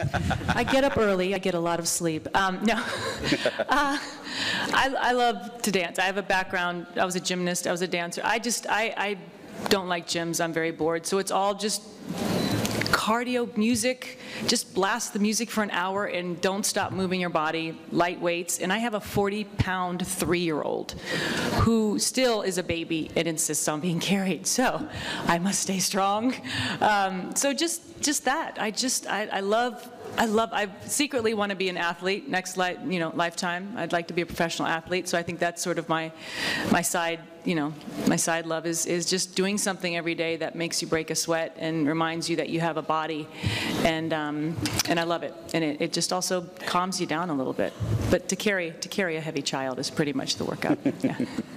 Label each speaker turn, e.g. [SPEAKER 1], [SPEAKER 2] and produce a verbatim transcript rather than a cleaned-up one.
[SPEAKER 1] I get up early. I get a lot of sleep. Um, no. uh, I, I love to dance. I have a background. I was a gymnast. I was a dancer. I just, I, I don't like gyms. I'm very bored. So it's all just cardio music. Just blast the music for an hour and don't stop moving your body, light weights. And I have a forty pound three-year-old who still is a baby and insists on being carried. So I must stay strong. Um, so just, just that. I just, I, I love, I love, I secretly want to be an athlete next li you know, lifetime. I'd like to be a professional athlete. So I think that's sort of my, my side, you know, my side love is, is just doing something every day that makes you break a sweat and reminds you that you have a body. And, um, and I love it. And it, it just also calms you down a little bit. But to carry, to carry a heavy child is pretty much the workout. Yeah.